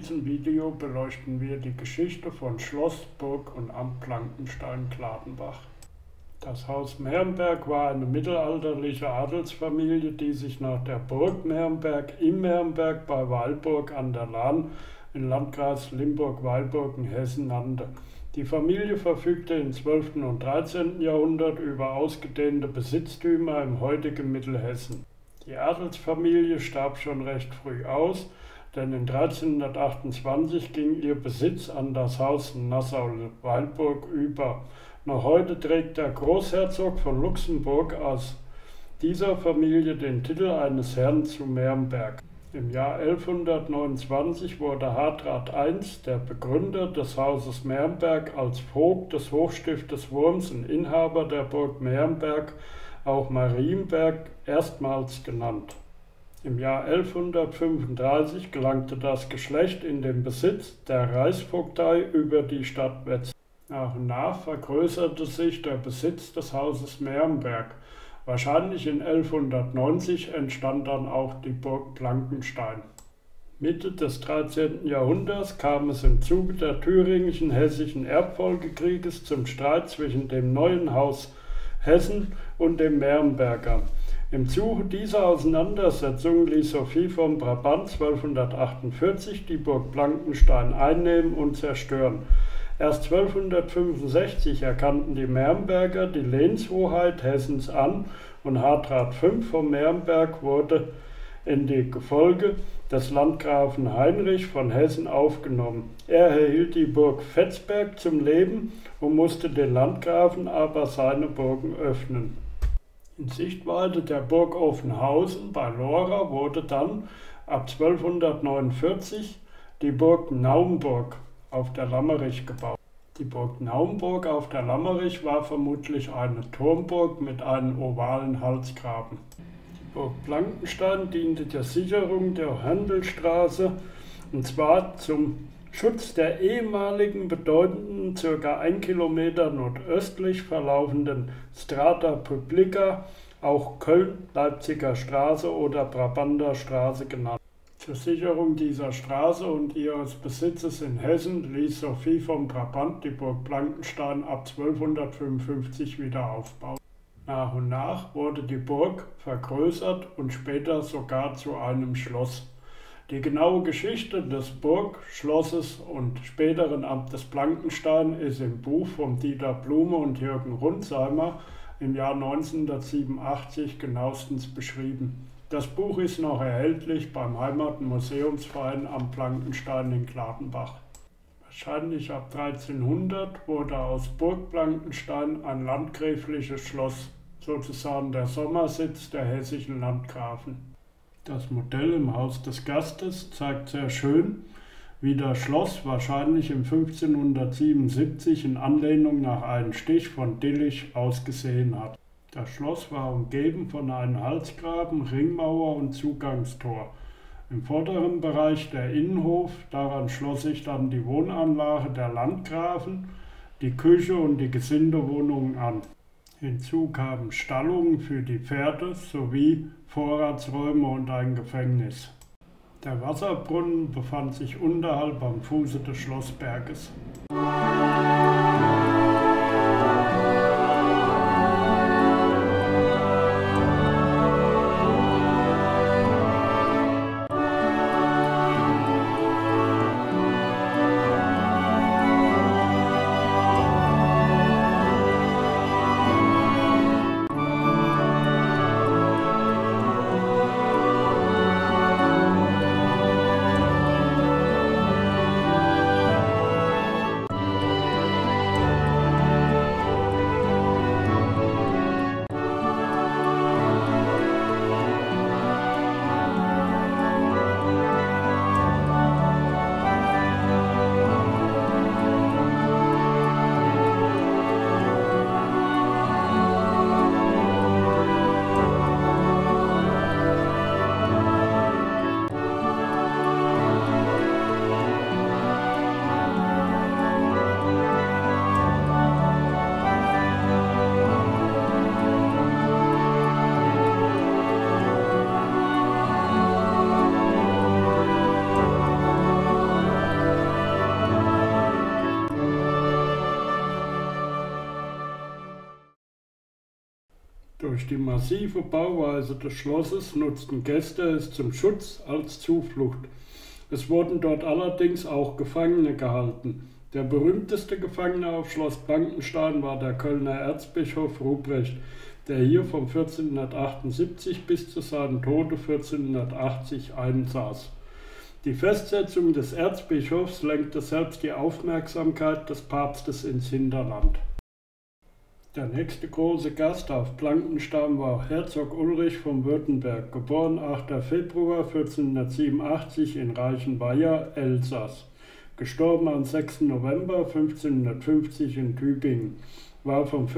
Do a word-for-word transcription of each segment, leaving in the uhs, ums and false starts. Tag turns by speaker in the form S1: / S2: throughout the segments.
S1: diesem Video beleuchten wir die Geschichte von Schloss, Burg und Amt Blankenstein-Gladenbach. Das Haus Merenberg war eine mittelalterliche Adelsfamilie, die sich nach der Burg Merenberg im Merenberg bei Weilburg an der Lahn im Landkreis Limburg-Weilburg in Hessen nannte. Die Familie verfügte im zwölften und dreizehnten Jahrhundert über ausgedehnte Besitztümer im heutigen Mittelhessen. Die Adelsfamilie starb schon recht früh aus, denn in dreizehnhundertachtundzwanzig ging ihr Besitz an das Haus Nassau-Weilburg über. Noch heute trägt der Großherzog von Luxemburg aus dieser Familie den Titel eines Herrn zu Merenberg. Im Jahr elfhundertneunundzwanzig wurde Hartrat der Erste., der Begründer des Hauses Merenberg, als Vogt des Hochstiftes Worms und Inhaber der Burg Merenberg, auch Marienberg, erstmals genannt. Im Jahr elfhundertfünfunddreißig gelangte das Geschlecht in den Besitz der Reichsvogtei über die Stadt Wetzlar. Nach und nach vergrößerte sich der Besitz des Hauses Merenberg. Wahrscheinlich in elfhundertneunzig entstand dann auch die Burg Blankenstein. Mitte des dreizehnten Jahrhunderts kam es im Zuge der thüringischen hessischen Erbfolgekrieges zum Streit zwischen dem neuen Haus Hessen und dem Merenberger. Im Zuge dieser Auseinandersetzung ließ Sophie von Brabant zwölfhundertachtundvierzig die Burg Blankenstein einnehmen und zerstören. Erst zwölfhundertfünfundsechzig erkannten die Merenberger die Lehnshoheit Hessens an und Hartrat der Fünfte von Merenberg wurde in die Gefolge des Landgrafen Heinrich von Hessen aufgenommen. Er erhielt die Burg Vetzberg zum Leben und musste den Landgrafen aber seine Burgen öffnen. In Sichtweite der Burg Offenhausen bei Lora wurde dann ab zwölfhundertneunundvierzig die Burg Naumburg auf der Lammerich gebaut. Die Burg Naumburg auf der Lammerich war vermutlich eine Turmburg mit einem ovalen Halsgraben. Die Burg Blankenstein diente der Sicherung der Handelstraße, und zwar zum Schutz der ehemaligen bedeutenden ca. ein Kilometer nordöstlich verlaufenden Strada Publica, auch Köln-Leipziger Straße oder Brabanter Straße genannt. Zur Sicherung dieser Straße und ihres Besitzes in Hessen ließ Sophie von Brabant die Burg Blankenstein ab zwölfhundertfünfundfünfzig wieder aufbauen. Nach und nach wurde die Burg vergrößert und später sogar zu einem Schloss. Die genaue Geschichte des Burg, Schlosses und späteren Amtes Blankenstein ist im Buch von Dieter Blume und Jürgen Rundsheimer im Jahr neunzehnhundertsiebenundachtzig genauestens beschrieben. Das Buch ist noch erhältlich beim Heimat- und Museumsverein am Blankenstein in Gladenbach. Wahrscheinlich ab dreizehnhundert wurde aus Burg Blankenstein ein landgräfliches Schloss, sozusagen der Sommersitz der hessischen Landgrafen. Das Modell im Haus des Gastes zeigt sehr schön, wie das Schloss wahrscheinlich im fünfzehnhundertsiebenundsiebzig in Anlehnung nach einem Stich von Dillich ausgesehen hat. Das Schloss war umgeben von einem Halsgraben, Ringmauer und Zugangstor. Im vorderen Bereich der Innenhof, daran schloss sich dann die Wohnanlage der Landgrafen, die Küche und die Gesindewohnungen an. Hinzu kamen Stallungen für die Pferde sowie Vorratsräume und ein Gefängnis. Der Wasserbrunnen befand sich unterhalb am Fuße des Schlossberges. Durch die massive Bauweise des Schlosses nutzten Gäste es zum Schutz als Zuflucht. Es wurden dort allerdings auch Gefangene gehalten. Der berühmteste Gefangene auf Schloss Blankenstein war der Kölner Erzbischof Ruprecht, der hier von vierzehnhundertachtundsiebzig bis zu seinem Tode vierzehnhundertachtzig einsaß. Die Festsetzung des Erzbischofs lenkte selbst die Aufmerksamkeit des Papstes ins Hinterland. Der nächste große Gast auf Blankenstein war Herzog Ulrich von Württemberg, geboren achter Februar vierzehnhundertsiebenundachtzig in Reichenweiher, Elsass, gestorben am sechsten November fünfzehnhundertfünfzig in Tübingen, war von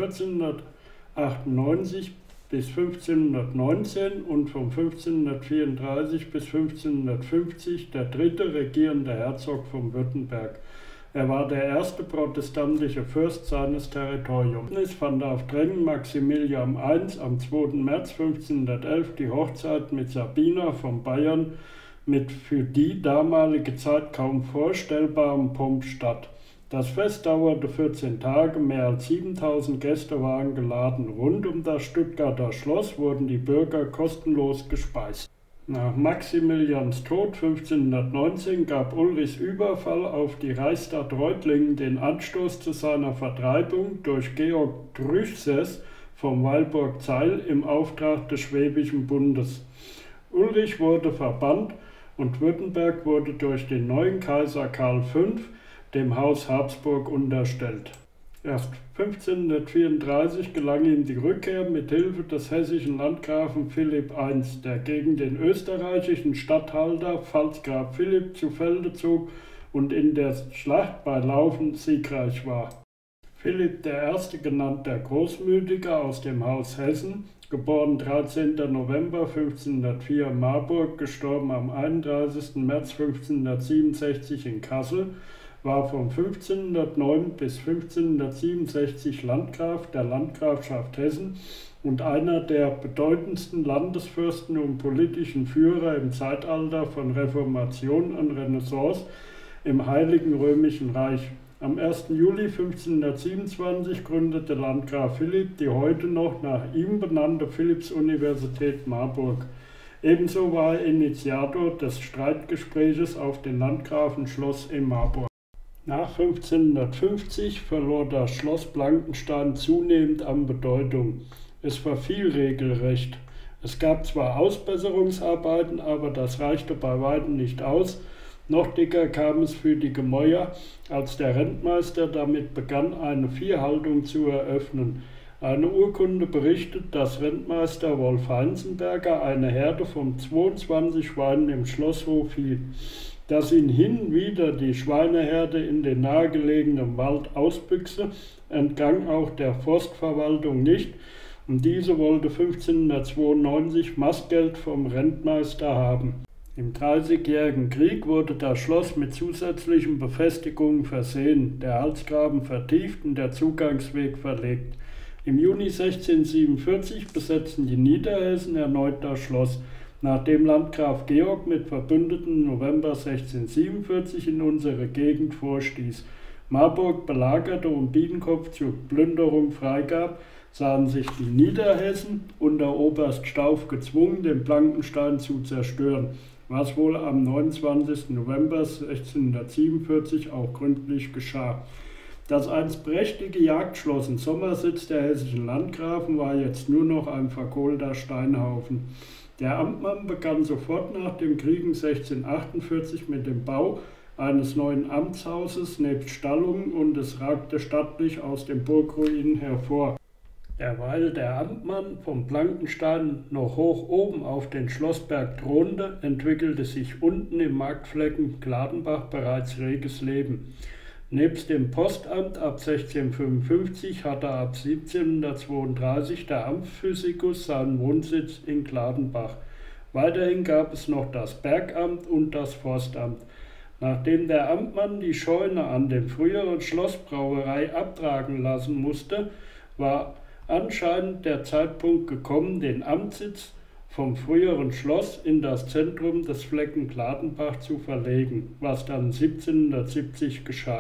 S1: vierzehnhundertachtundneunzig bis fünfzehnhundertneunzehn und von fünfzehnhundertvierunddreißig bis fünfzehnhundertfünfzig der dritte regierende Herzog von Württemberg. Er war der erste protestantische Fürst seines Territoriums. Es fand auf Drängen Maximilian der Erste am zweiten März fünfzehnhundertelf die Hochzeit mit Sabina von Bayern mit für die damalige Zeit kaum vorstellbarem Pomp statt. Das Fest dauerte vierzehn Tage, mehr als siebentausend Gäste waren geladen. Rund um das Stuttgarter Schloss wurden die Bürger kostenlos gespeist. Nach Maximilians Tod fünfzehnhundertneunzehn gab Ulrichs Überfall auf die Reichsstadt Reutlingen den Anstoß zu seiner Vertreibung durch Georg Truchsess vom Weilburg-Zeil im Auftrag des Schwäbischen Bundes. Ulrich wurde verbannt und Württemberg wurde durch den neuen Kaiser Karl der Fünfte dem Haus Habsburg unterstellt. Erst fünfzehnhundertvierunddreißig gelang ihm die Rückkehr mit Hilfe des hessischen Landgrafen Philipp der Erste, der gegen den österreichischen Statthalter Pfalzgraf Philipp zu Felde zog und in der Schlacht bei Laufen siegreich war. Philipp der Erste, genannt der Großmütige aus dem Haus Hessen, geboren dreizehnten November fünfzehnhundertvier in Marburg, gestorben am einunddreißigsten März fünfzehnhundertsiebenundsechzig in Kassel, war von fünfzehnhundertneun bis fünfzehnhundertsiebenundsechzig Landgraf der Landgrafschaft Hessen und einer der bedeutendsten Landesfürsten und politischen Führer im Zeitalter von Reformation und Renaissance im Heiligen Römischen Reich. Am ersten Juli fünfzehnhundertsiebenundzwanzig gründete Landgraf Philipp die heute noch nach ihm benannte Philipps-Universität Marburg. Ebenso war er Initiator des Streitgespräches auf dem Landgrafenschloss in Marburg. Nach fünfzehnhundertfünfzig verlor das Schloss Blankenstein zunehmend an Bedeutung. Es verfiel regelrecht. Es gab zwar Ausbesserungsarbeiten, aber das reichte bei weitem nicht aus. Noch dicker kam es für die Gemäuer, als der Rentmeister damit begann, eine Viehhaltung zu eröffnen. Eine Urkunde berichtet, dass Rentmeister Wolf Heinzenberger eine Herde von zweiundzwanzig Schweinen im Schlosshof hielt. Dass ihn hin wieder die Schweineherde in den nahegelegenen Wald ausbüchse, entgann auch der Forstverwaltung nicht, und diese wollte fünfzehnhundertzweiundneunzig Mastgeld vom Rentmeister haben. Im Dreißigjährigen Krieg wurde das Schloss mit zusätzlichen Befestigungen versehen, der Halsgraben vertieft und der Zugangsweg verlegt. Im Juni sechzehnhundertsiebenundvierzig besetzten die Niederhessen erneut das Schloss, nachdem Landgraf Georg mit Verbündeten im November sechzehnhundertsiebenundvierzig in unsere Gegend vorstieß, Marburg belagerte und Biedenkopf zur Plünderung freigab, sahen sich die Niederhessen unter Oberst Stauff gezwungen, den Blankenstein zu zerstören, was wohl am neunundzwanzigsten November sechzehnhundertsiebenundvierzig auch gründlich geschah. Das einst prächtige Jagdschloss und Sommersitz der hessischen Landgrafen war jetzt nur noch ein verkohlter Steinhaufen. Der Amtmann begann sofort nach dem Krieg sechzehnhundertachtundvierzig mit dem Bau eines neuen Amtshauses nebst Stallungen und es ragte stattlich aus den Burgruinen hervor. Derweil der Amtmann vom Blankenstein noch hoch oben auf den Schlossberg thronte, entwickelte sich unten im Marktflecken Gladenbach bereits reges Leben. Nebst dem Postamt ab sechzehnhundertfünfundfünfzig hatte ab siebzehnhundertzweiunddreißig der Amtsphysikus seinen Wohnsitz in Gladenbach. Weiterhin gab es noch das Bergamt und das Forstamt. Nachdem der Amtmann die Scheune an der früheren Schlossbrauerei abtragen lassen musste, war anscheinend der Zeitpunkt gekommen, den Amtssitz vom früheren Schloss in das Zentrum des Flecken Gladenbach zu verlegen, was dann siebzehnhundertsiebzig geschah.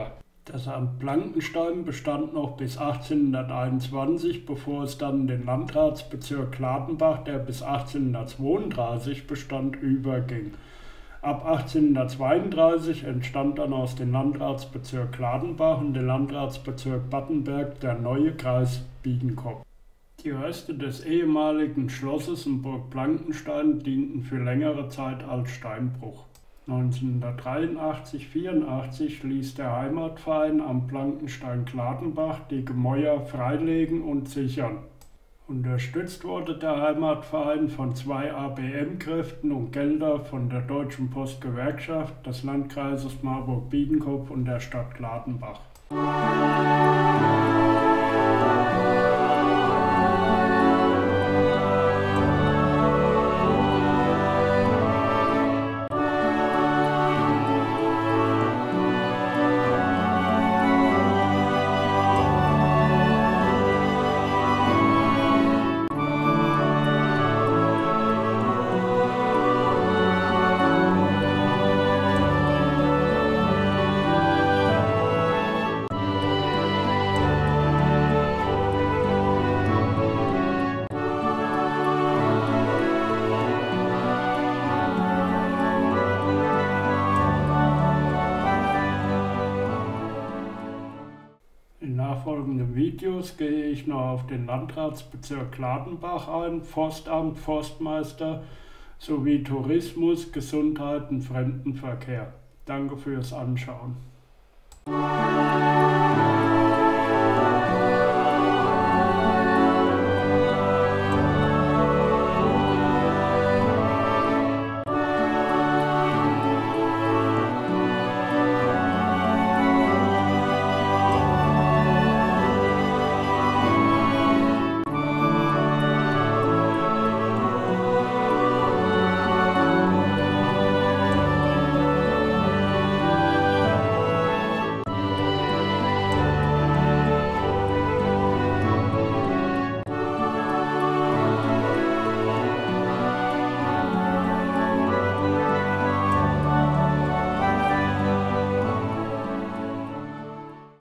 S1: Das Amt Blankenstein bestand noch bis achtzehnhunderteinundzwanzig, bevor es dann in den Landratsbezirk Gladenbach, der bis achtzehnhundertzweiunddreißig bestand, überging. Ab achtzehnhundertzweiunddreißig entstand dann aus dem Landratsbezirk Gladenbach und dem Landratsbezirk Battenberg der neue Kreis Biedenkopf. Die Reste des ehemaligen Schlosses in Burg Blankenstein dienten für längere Zeit als Steinbruch. neunzehnhundertdreiundachtzig vierundachtzig ließ der Heimatverein am Blankenstein-Gladenbach die Gemäuer freilegen und sichern. Unterstützt wurde der Heimatverein von zwei A B M-Kräften und Gelder von der Deutschen Postgewerkschaft, des Landkreises Marburg-Biedenkopf und der Stadt Gladenbach. In nachfolgenden Videos gehe ich noch auf den Landratsbezirk Gladenbach ein, Forstamt, Forstmeister sowie Tourismus, Gesundheit und Fremdenverkehr. Danke fürs Anschauen.